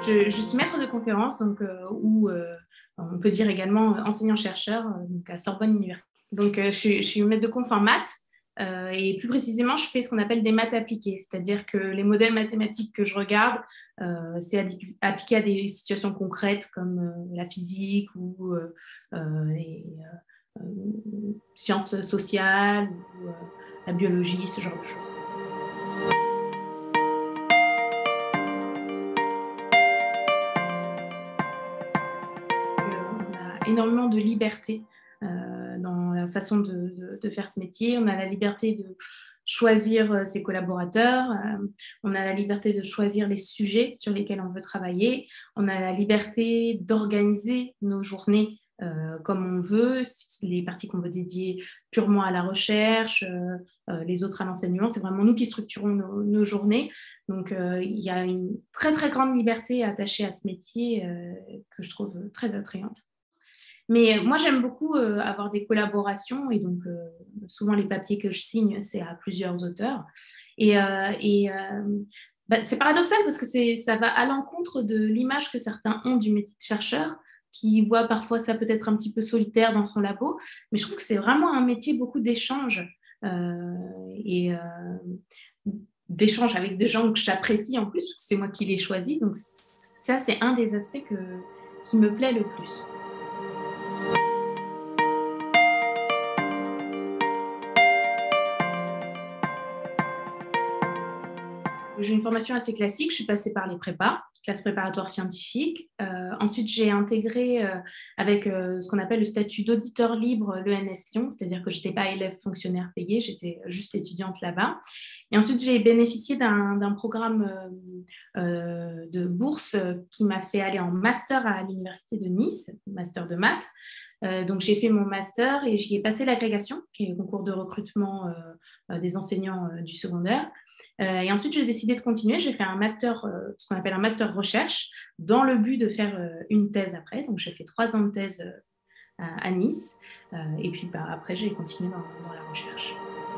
Je suis maître de conférence, donc, ou on peut dire également enseignant-chercheur donc à Sorbonne Université. Donc, je suis maître de conf en maths. Et plus précisément, je fais ce qu'on appelle des maths appliquées, c'est-à-dire que les modèles mathématiques que je regarde, c'est appliqué à des situations concrètes comme la physique ou les sciences sociales ou la biologie, ce genre de choses. On a énormément de liberté dans la façon de faire ce métier. On a la liberté de choisir ses collaborateurs, on a la liberté de choisir les sujets sur lesquels on veut travailler, on a la liberté d'organiser nos journées comme on veut, les parties qu'on veut dédier purement à la recherche, les autres à l'enseignement, c'est vraiment nous qui structurons nos journées. Donc il y a une très très grande liberté attachée à ce métier que je trouve très attrayante. Mais moi, j'aime beaucoup avoir des collaborations et donc souvent les papiers que je signe, c'est à plusieurs auteurs. C'est paradoxal parce que ça va à l'encontre de l'image que certains ont du métier de chercheur, qui voient parfois ça peut-être un petit peu solitaire dans son labo, mais je trouve que c'est vraiment un métier beaucoup d'échanges et d'échanges avec des gens que j'apprécie en plus, parce que c'est moi qui les choisis. Donc ça, c'est un des aspects qui me plaît le plus. J'ai une formation assez classique, je suis passée par les prépas, classe préparatoire scientifique. Ensuite, j'ai intégré avec ce qu'on appelle le statut d'auditeur libre l'ENS Lyon, c'est-à-dire que je n'étais pas élève fonctionnaire payé, j'étais juste étudiante là-bas. Et ensuite, j'ai bénéficié d'un programme de bourse qui m'a fait aller en master à l'université de Nice, master de maths. Donc, j'ai fait mon master et j'y ai passé l'agrégation, qui est le concours de recrutement des enseignants du secondaire. Et ensuite, j'ai décidé de continuer. J'ai fait un master, ce qu'on appelle un master recherche, dans le but de faire une thèse après. Donc, j'ai fait 3 ans de thèse à Nice. Et puis, après, j'ai continué dans la recherche.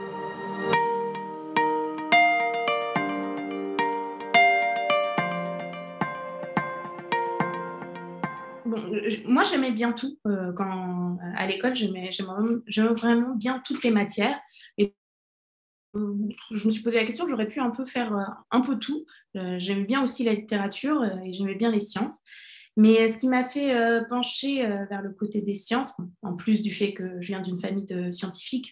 Bon, moi, j'aimais bien tout. À l'école, j'aimais vraiment bien toutes les matières. Et je me suis posé la question, j'aurais pu un peu faire un peu tout. J'aime bien aussi la littérature et j'aimais bien les sciences. Mais ce qui m'a fait pencher vers le côté des sciences, en plus du fait que je viens d'une famille de scientifiques,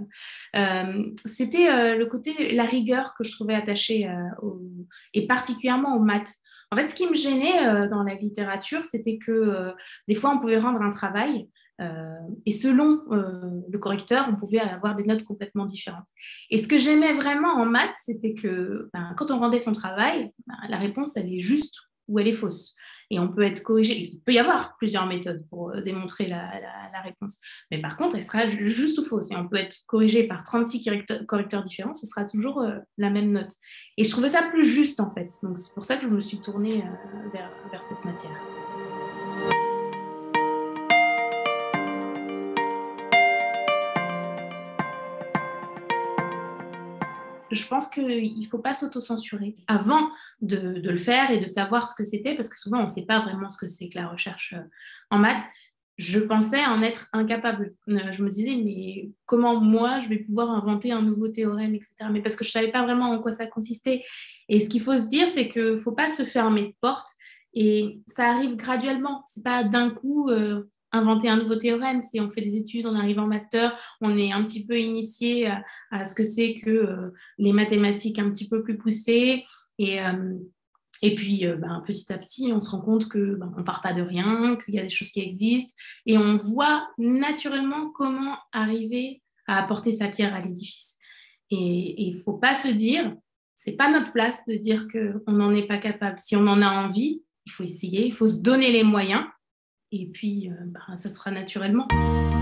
c'était le côté, la rigueur que je trouvais attachée et particulièrement aux maths. En fait, ce qui me gênait dans la littérature, c'était que des fois, on pouvait rendre un travail et selon le correcteur, on pouvait avoir des notes complètement différentes. Et ce que j'aimais vraiment en maths, c'était que quand on rendait son travail, la réponse, elle est juste ou elle est fausse. Et on peut être corrigé. Il peut y avoir plusieurs méthodes pour démontrer la réponse. Mais par contre, elle sera juste ou fausse. Et on peut être corrigé par 36 correcteurs différents, ce sera toujours la même note. Et je trouvais ça plus juste, en fait. Donc, c'est pour ça que je me suis tournée vers cette matière. Je pense qu'il ne faut pas s'autocensurer avant de le faire et de savoir ce que c'était, parce que souvent, on ne sait pas vraiment ce que c'est que la recherche en maths. Je pensais en être incapable. Je me disais, mais comment moi, je vais pouvoir inventer un nouveau théorème, etc. Mais parce que je ne savais pas vraiment en quoi ça consistait. Et ce qu'il faut se dire, c'est qu'il ne faut pas se fermer de porte. Et ça arrive graduellement. Ce n'est pas d'un coup inventer un nouveau théorème. Si on fait des études, on arrive en master, on est un petit peu initié à ce que c'est que les mathématiques un petit peu plus poussées. Et puis, petit à petit, on se rend compte qu'on ne part pas de rien, qu'il y a des choses qui existent. Et on voit naturellement comment arriver à apporter sa pierre à l'édifice. Et il ne faut pas se dire, ce n'est pas notre place de dire qu'on n'en est pas capable. Si on en a envie, il faut essayer, il faut se donner les moyens. Et puis, ça se fera naturellement.